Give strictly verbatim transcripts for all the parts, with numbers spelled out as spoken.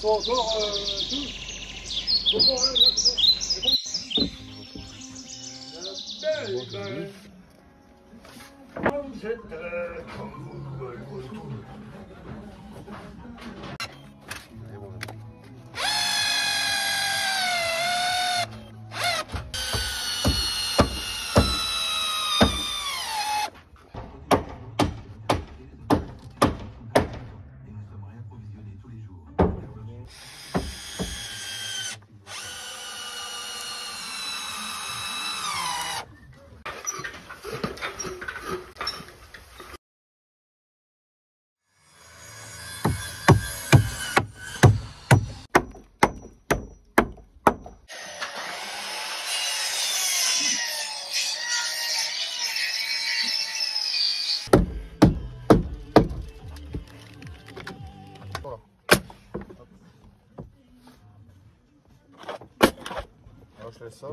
faut encore euh, tout. Faut encore, hein, là, c'est bon. C'est bon. La belle, belle. Comme c'était, comme vous le voulez tout. Je laisse ça.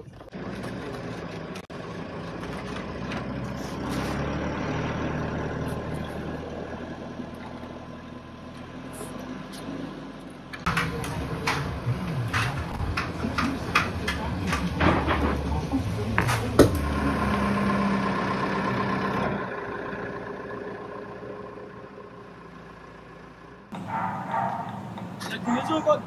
La combinaison quoi.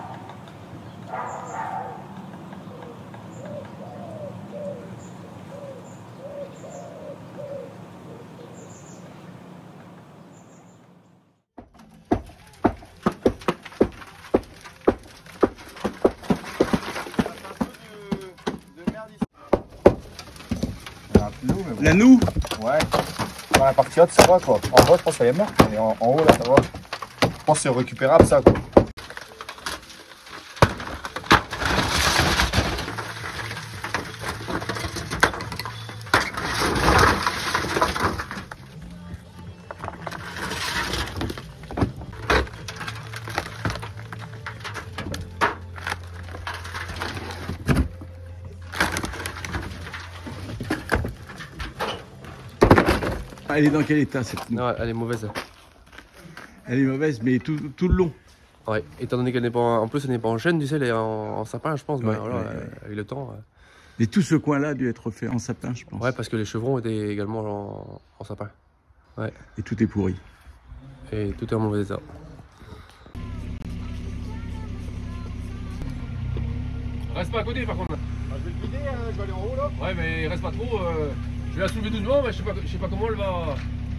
La noue? Ouais. Dans la partie haute, ça va quoi. En bas, je pense que ça est mort. Mais en, en haut, là, ça va. Je pense que c'est récupérable ça quoi. Elle est dans quel état cette noue? Non, elle est mauvaise. Elle est mauvaise, mais tout, tout le long. Ouais, étant donné qu'elle n'est pas en, en plus elle n'est pas en chêne, tu sais, elle est en, en sapin, je pense. Ouais, ben, voilà, ouais, euh, ouais. avec le temps. Euh... Et tout ce coin-là a dû être fait en sapin, je pense. Ouais, parce que les chevrons étaient également en, en sapin. Ouais. Et tout est pourri. Et tout est en mauvais état. Reste pas à côté par contre. Ah, je vais le guider, hein, je vais aller en haut là. Ouais, mais reste pas trop. Euh... Je vais la soulever doucement, mais je sais pas, je sais pas comment elle va. Ah,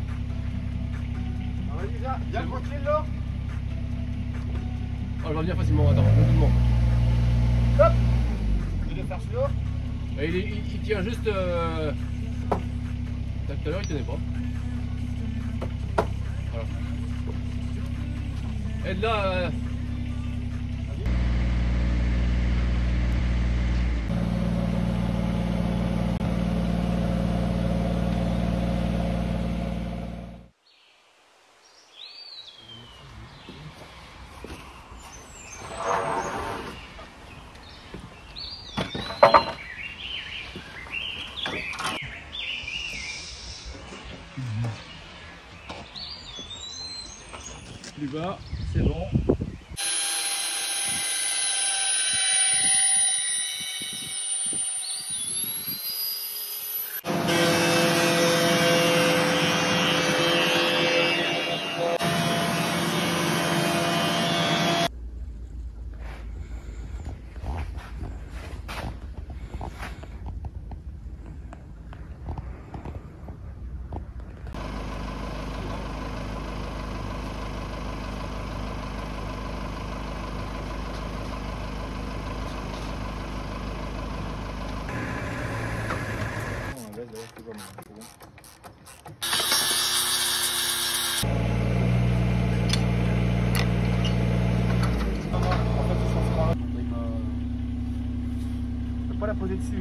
vas-y, viens, viens le coquille là. Oh, elle va venir facilement. Attends, doucement. Hop. Je vais faire celui-là. Et il, il, il tient juste. Euh... Tout à l'heure, il tenait pas. Voilà. Aide là. Euh... Plus bas, c'est bon. Je peux pas la poser dessus.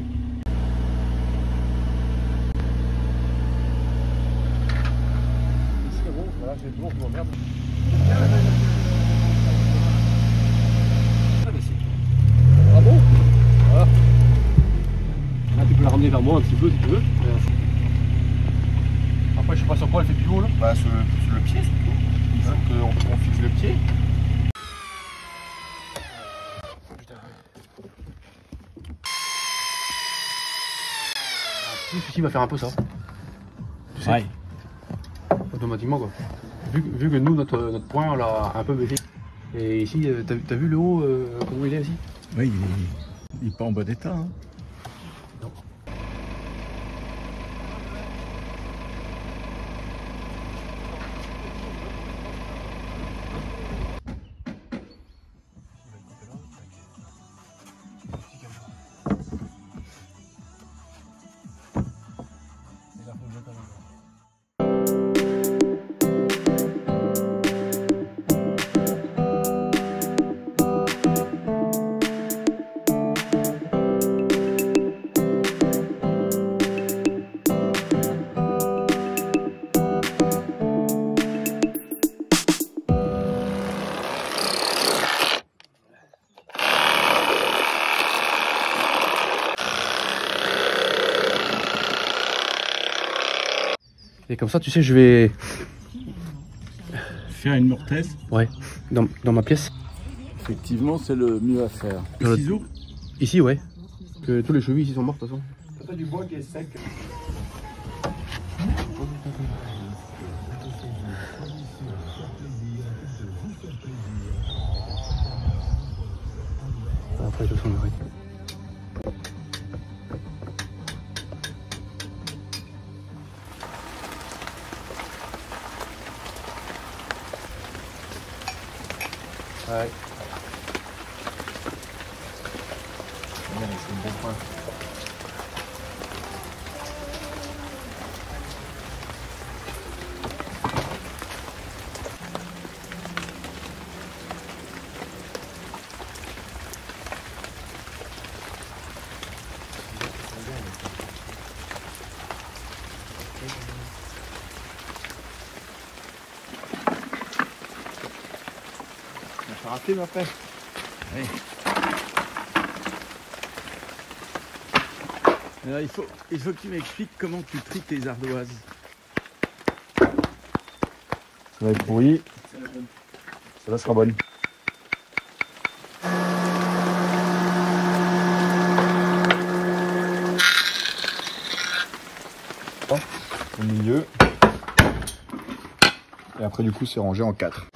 C'est bon, voilà, j'ai le lourd, je merde. Ah bon? Voilà. Là, tu peux la ramener vers moi un petit peu si tu veux. Après, je sais pas sur quoi elle fait pivot là. Bah, sur le, sur le pied, c'est tout. Il faut qu'on on fixe le pied. ici va faire un peu ça. Tu sais, Ouais. automatiquement quoi. Vu, vu que nous, notre, notre point, on l'a un peu baissé. Et ici, euh, t'as t'as vu le haut, euh, comment il est ici? Oui, il est, il est pas en bon état. Hein. Non. Et comme ça, tu sais, je vais... Faire une mortaise, Ouais, dans, dans ma pièce. effectivement, c'est le mieux à faire. Dans le- Ciseaux. Ici, ouais. Que tous les chevilles ici sont mortes, de toute façon. T'as du bois qui est sec. Après, je sens le rythme. Ouais. C'est un bon point. On va faire un film après. Oui. Alors, il faut, il faut que tu m'expliques comment tu tries tes ardoises. Ça va être pourri. Celle-là sera bonne. Au milieu. Et après du coup c'est rangé en quatre.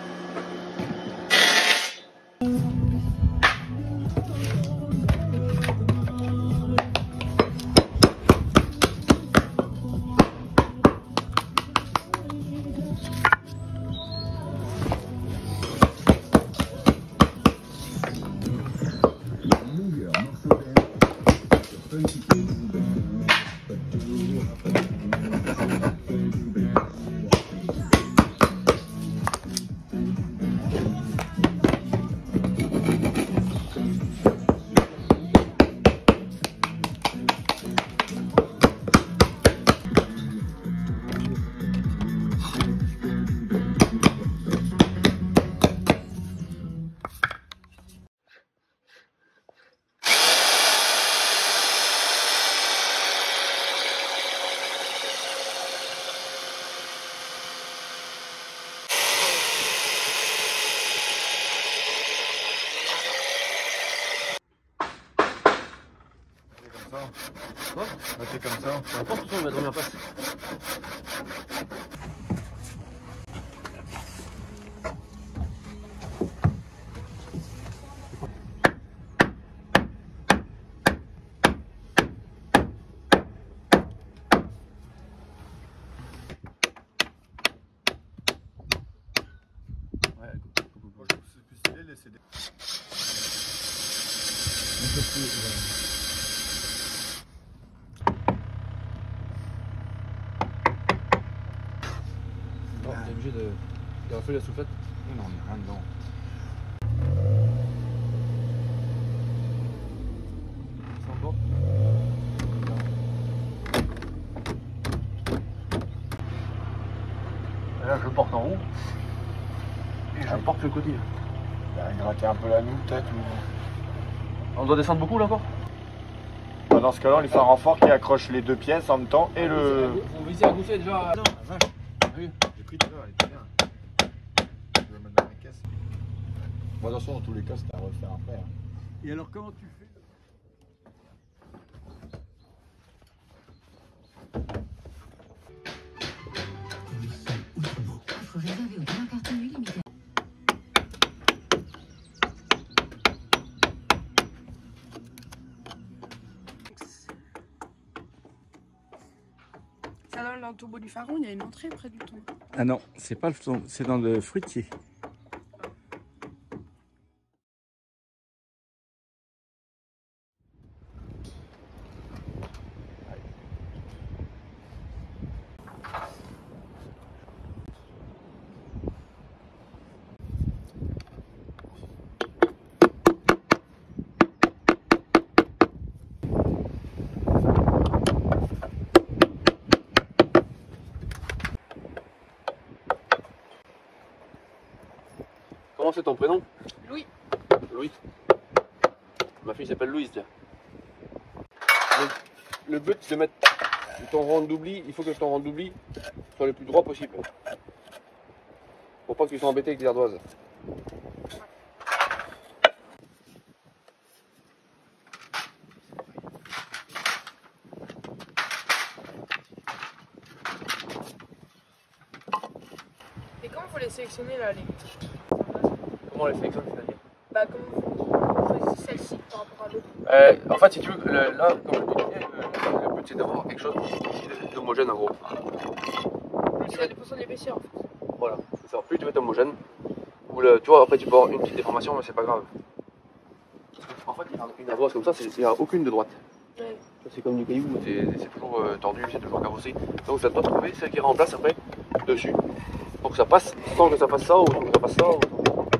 Quoi? On fait comme ça. Je pense que ça, on va dormir en place. Moi, je trouve que c'est plus stylé, laisser des... Non, on est obligé de, de rafler la soufflette. Non, on est rien dedans. C'est encore. Et là, je porte en haut. Et je porte le côté. Bah, gratter un peu la noue peut-être ou... On doit descendre beaucoup là encore? Bah, dans ce cas-là, on lui fait un renfort qui accroche les deux pièces en même temps et le... On va essayer à gousser déjà. Non, la vache. Oui. J'ai pris tout à l'heure, elle était bien. Je vais le mettre dans la caisse. Bon, attention, dans tous les cas, c'était à refaire après. Hein. Et alors, comment tu fais? tombeau du pharaon, il y a une entrée près du tombeau. Ah non, c'est pas le tombeau, c'est dans le fruitier. Comment c'est ton prénom? Louis. Louis. Ma fille s'appelle Louise, tiens. Le, le but c'est de mettre ton rond d'oubli, il faut que ton rond d'oubli soit le plus droit possible. Pour pas que tu sois embêté avec les ardoises. Et comment faut les sélectionner là les... Comment on les sélectionne, c'est-à-dire? Bah comment vous choisissez celle-ci par rapport à l'autre? Euh, en fait, si tu veux, le, là, comme je te disais, le, le but c'est d'avoir quelque chose d'homogène en gros. C'est la fonction de l'épaisseur en fait. Voilà, c'est ça. Plus tu veux être homogène, ou le, tu vois, après tu peux avoir une petite déformation, mais c'est pas grave. En fait, une ardoise comme ça, il n'y a aucune de droite. Ouais. C'est comme du caillou, c'est toujours euh, tordu, c'est toujours cabossé. Donc ça doit trouver celle qui remplace après dessus. Pour que ça passe, sans que ça fasse ça ou sans que ça fasse ça. Ou...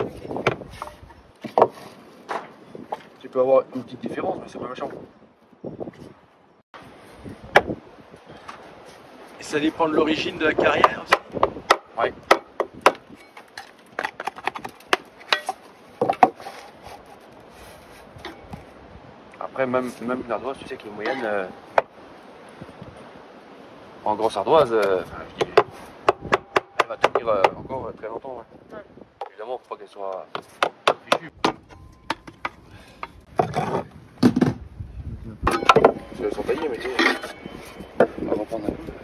Tu peux avoir une petite différence, mais c'est pas méchant. Et ça dépend de l'origine de la carrière aussi. Ouais. Après, même, même une ardoise, tu sais qu'il y a une moyenne. Euh, en grosse ardoise, euh, je dis, elle va tenir euh, encore euh, très longtemps. Ouais. Ouais. Évidemment, faut pas qu'elle soit fichue. Parce qu'elles sont taillées, mais tu sais, on va reprendre un coup.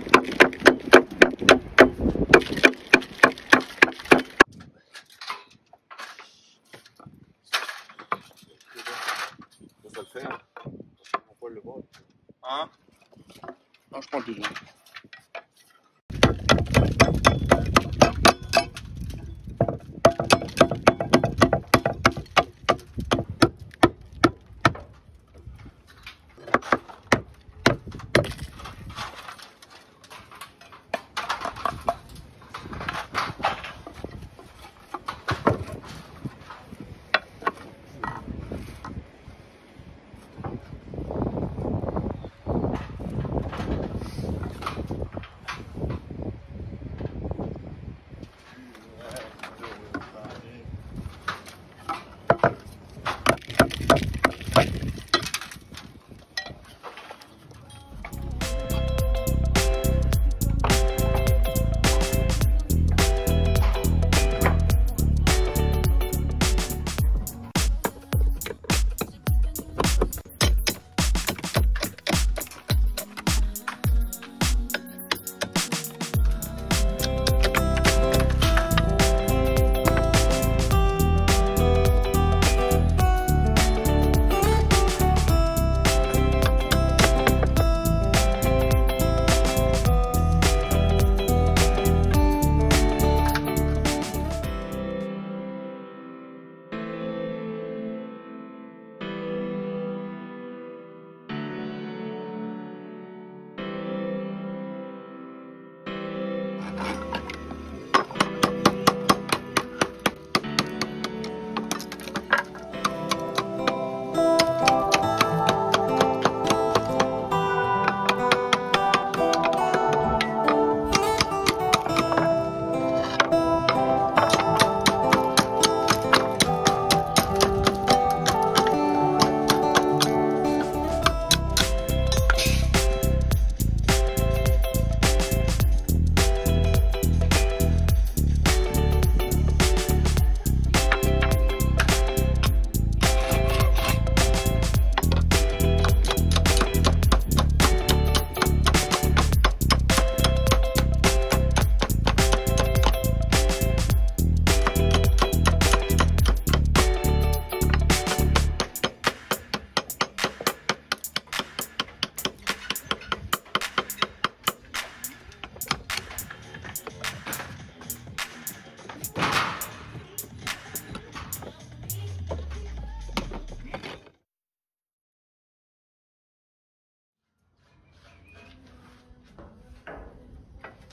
Ça le faire. On peut le voir. Hein? Non, je prends le deuxième.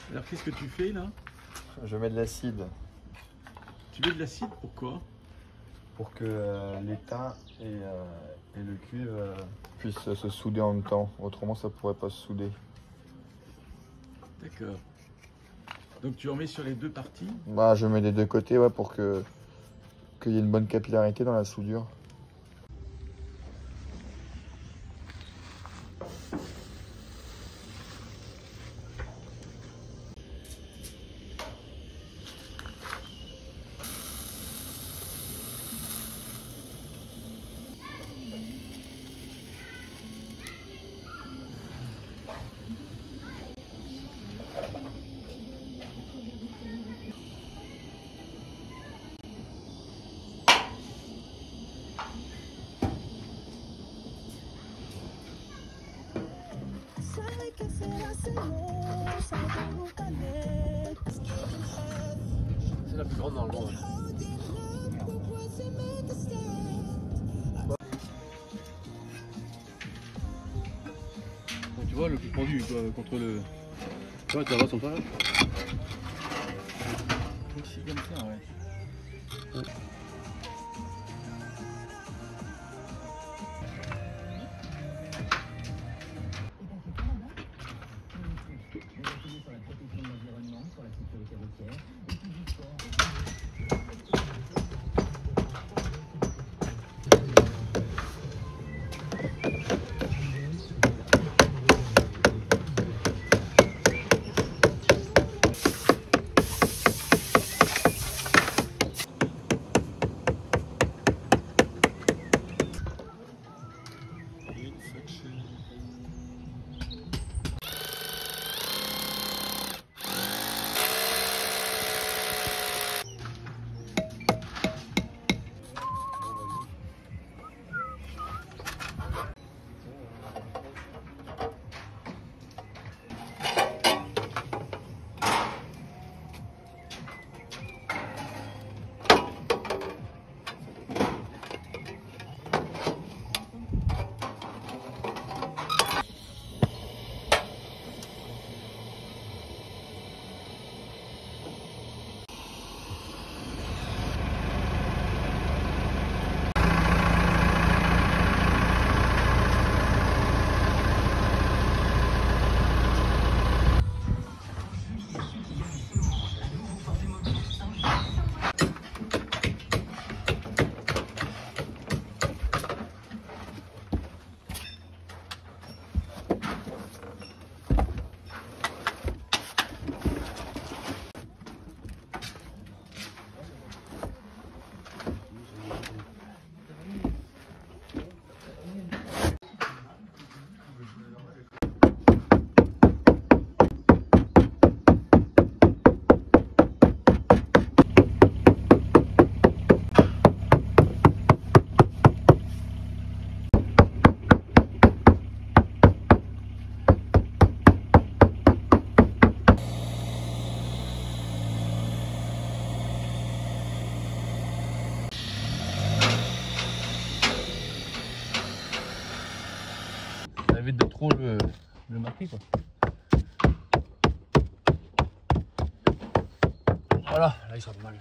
Alors qu'est-ce que tu fais là? Je mets de l'acide Tu mets de l'acide, pourquoi? pour que euh, l'étain et, euh, et le cuivre euh, puissent se souder en même temps. Autrement, ça pourrait pas se souder. D'accord. Donc tu en mets sur les deux parties? Bah, je mets des deux côtés, ouais, pour que qu'il y ait une bonne capillarité dans la soudure. C'est la plus grande dans le monde. Tu vois le plus pendu quoi, contre le. Tu vois, tu vas comme ça là. Aussi comme ça, ouais. Ouais. Ça évite de trop le, le marquer quoi. Voilà, là il sera pas mal.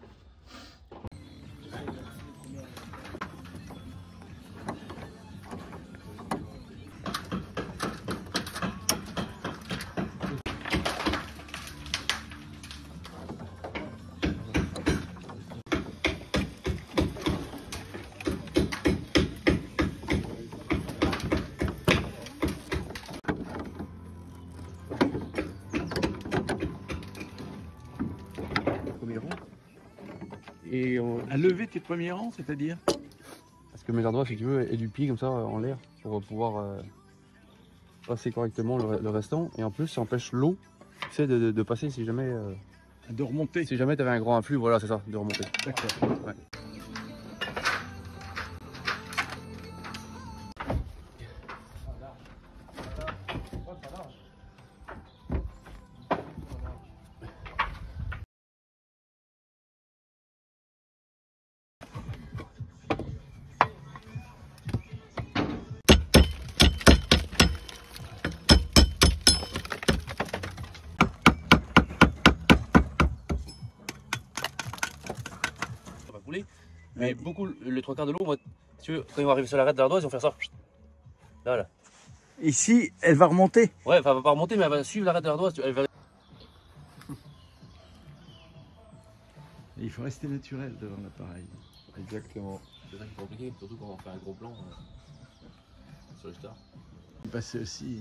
Et on... À lever tes premiers rangs, c'est-à-dire? Parce que mes endroits, si tu veux, et du pied comme ça en l'air pour pouvoir euh, passer correctement le, le restant. Et en plus, ça empêche l'eau, tu sais, de, de, de passer si jamais. Euh, De remonter. si jamais tu avais un grand influx, voilà, c'est ça, de remonter. D'accord. Ouais. Mais Ouais. beaucoup, les trois quarts de l'eau, moi, si tu veux, quand ils vont arriver sur l'arête de l'ardoise, ils vont faire ça. Là, là. Ici, elle va remonter. Ouais, enfin, elle va pas remonter, mais elle va suivre l'arête de l'ardoise. Elle va... Il faut rester naturel devant l'appareil. Exactement. C'est ça qui est compliqué, surtout quand on fait un gros plan euh, sur les stars. Passer aussi.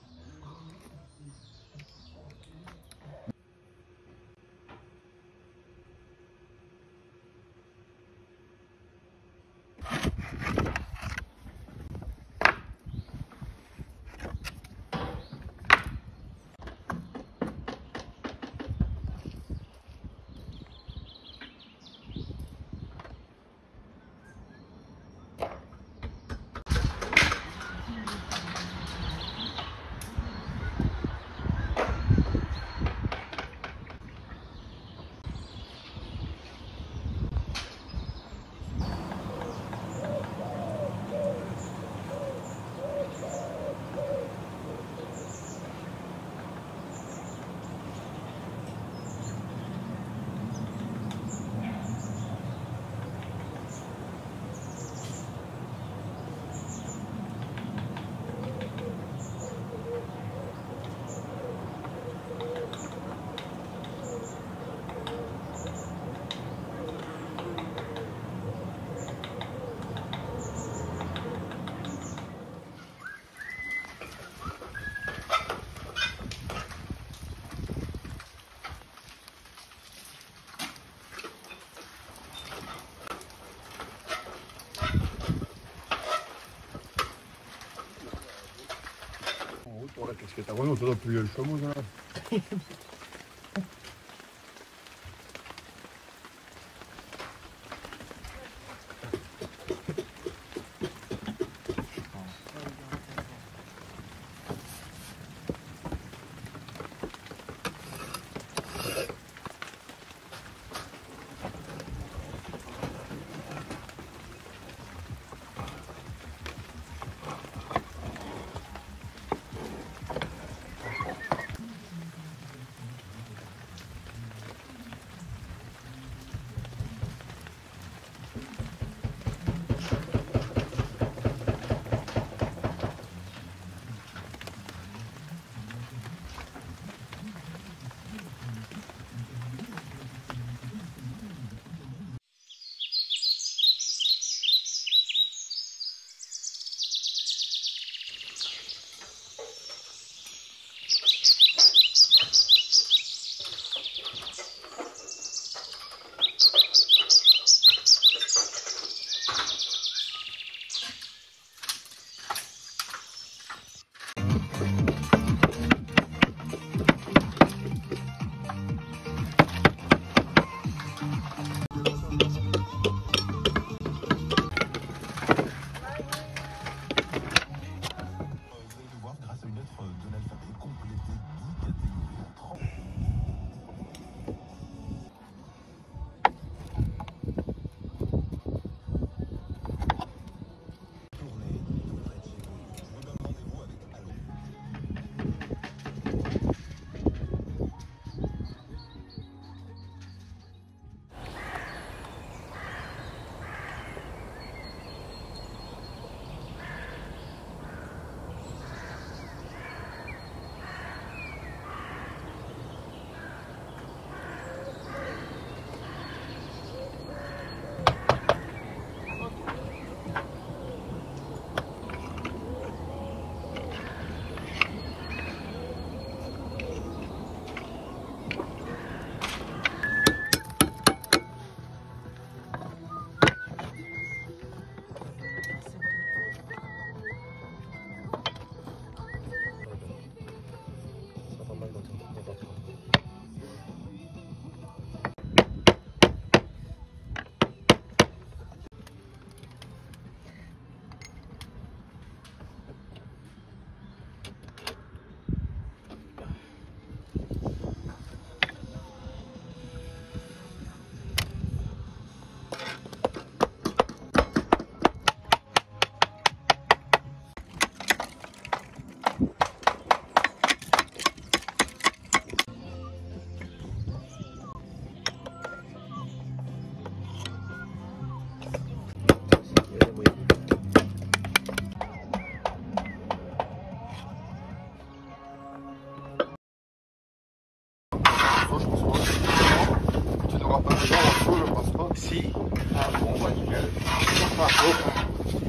Voilà, qu'est-ce que t'as vraiment, tu dois plus le chameau, là. Ça, je pense pas. Tu n'auras pas besoin d'un feu, je pense pas. Si. Ah bon, bah nickel. Ah, oh.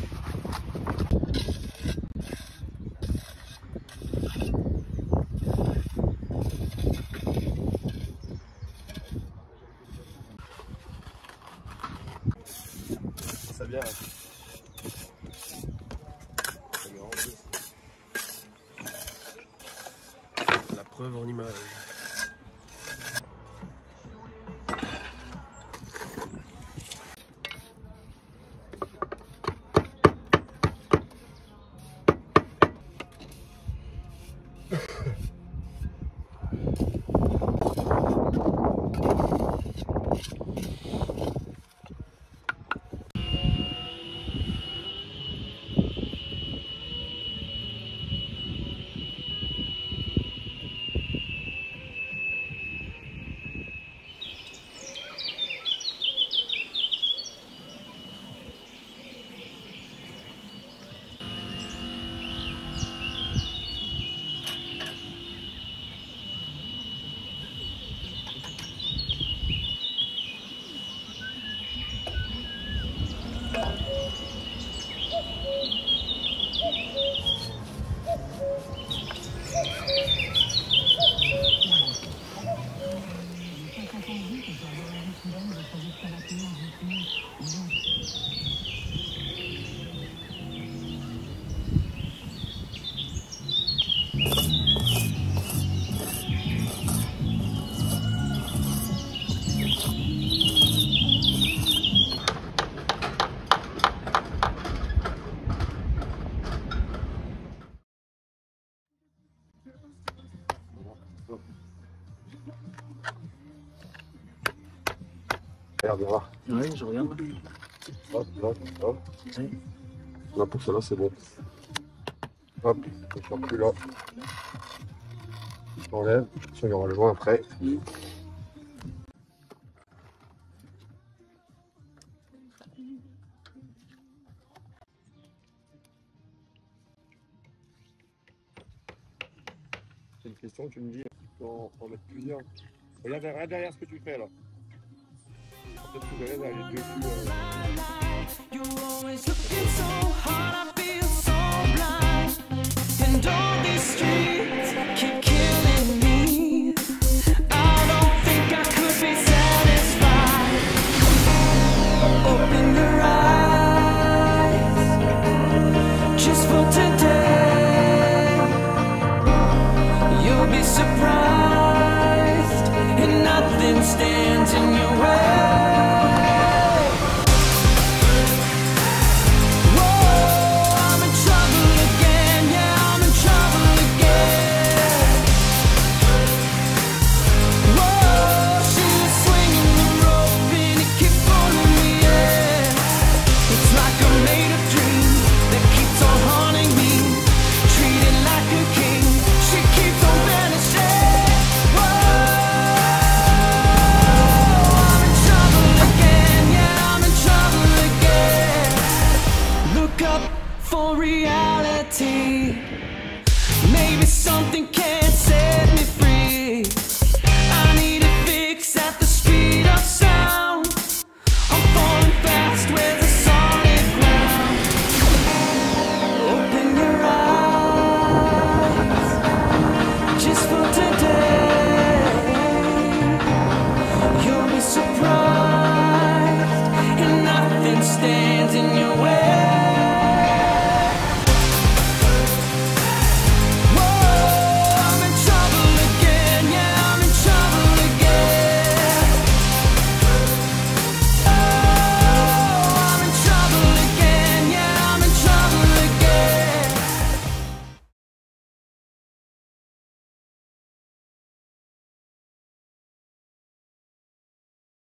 Ça vient. La preuve en image. Regarde, viens voir. Oui, je regarde. Hop, hop, hop. Oui. Là, pour cela, c'est bon. Hop, je sors plus là. Je t'enlève. Ça, il y aura le joint après. C'est une question, tu me dis, tu peux en, en mettre plusieurs. Regarde derrière, derrière ce que tu fais là. Peut-être que derrière, là, les deux plus. Euh... You're always looking so hard, I feel so blind. And all these streets keep killing me. I don't think I could be satisfied. Open your eyes just for today. You'll be surprised, and nothing stands in your way.